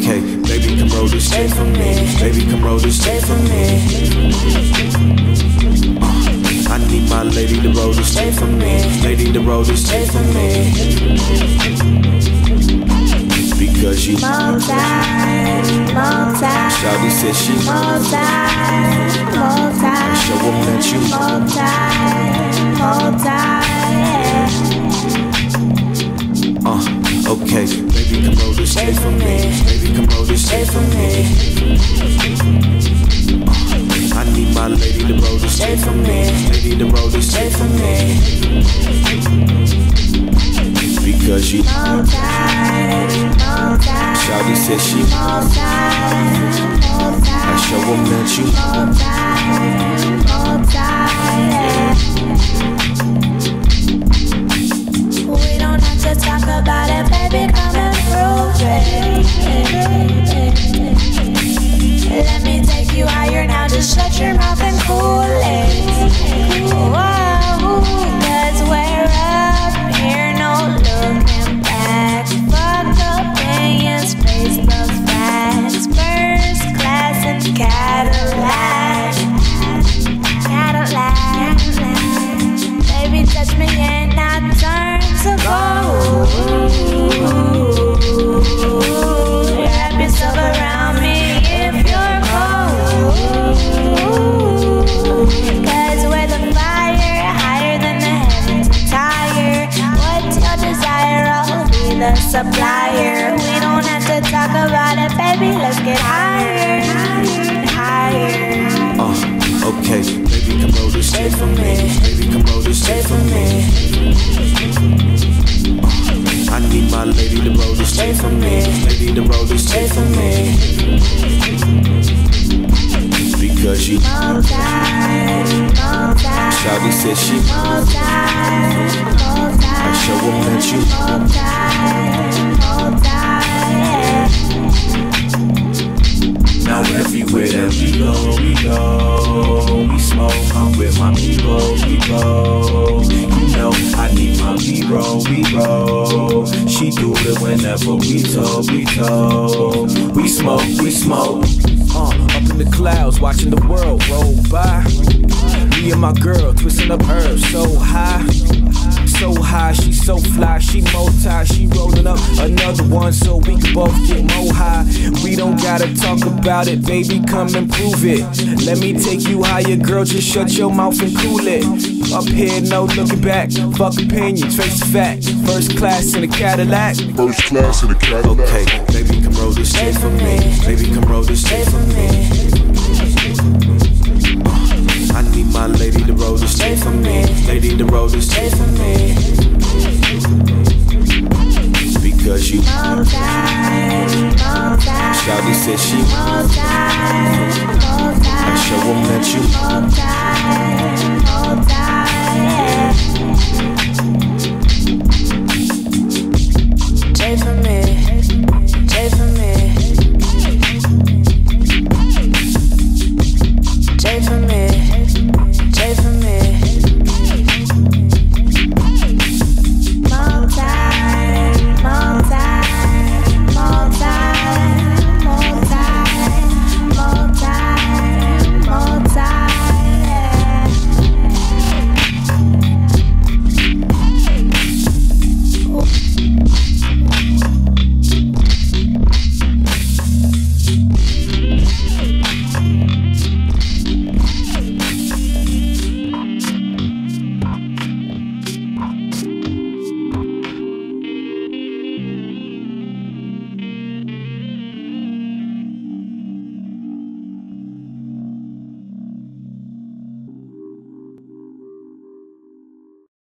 Okay, baby, come roll this tape for me. Baby, come roll this tape for me. I need my lady to roll this tape for me. Lady to roll this tape for me. Because you more time. Shawty said she more time. Show them that you more time. Okay, baby, come roll this tape for me. Baby, come roll this tape for me. I need my lady to roll this tape for me. Lady to roll this tape for me. Because you more time. Shawty said she more time. I show them that you more time. We don't have to talk about it, baby, come and prove it. Let me take you higher now, just shut your mouth and cool it. Whoa, 'cause we're up here, no looking back. Fuck opinions, face the facts. First class and Cadillac. Baby, touch me and I turn to gold. Wrap yourself around me if you're cold. 'Cause we're the fire, higher than the heavens entire. What's your desire? I'll be the supplier. We don't have to talk about it, baby, let's get higher. Okay, baby, come roll this tape for me. Baby, come roll this tape for me. I need my lady to roll this tape for me. Lady to roll this tape for me. Because you more time. Shawty said she more time. I show them that you more time. Now everywhere that we go, we smoke. I'm with my people. You know I need my B-roll. She do it whenever we told. We smoke. Up in the clouds, watching the world roll by. Me and my girl twisting up herbs so high. She's so fly, she multi, she rolling up another one so we can both get more high. We don't gotta talk about it, baby, come and prove it. Let me take you higher, girl, just shut your mouth and cool it. Up here, no looking back, fuck opinions, face the fact. First class in a Cadillac. Okay, baby, come roll this tape for me. Baby, come roll this tape for me. I need my lady to roll this tape for me. Lady to roll this tape for me. Because you more time. Shawty said she more time. I show them that you more time.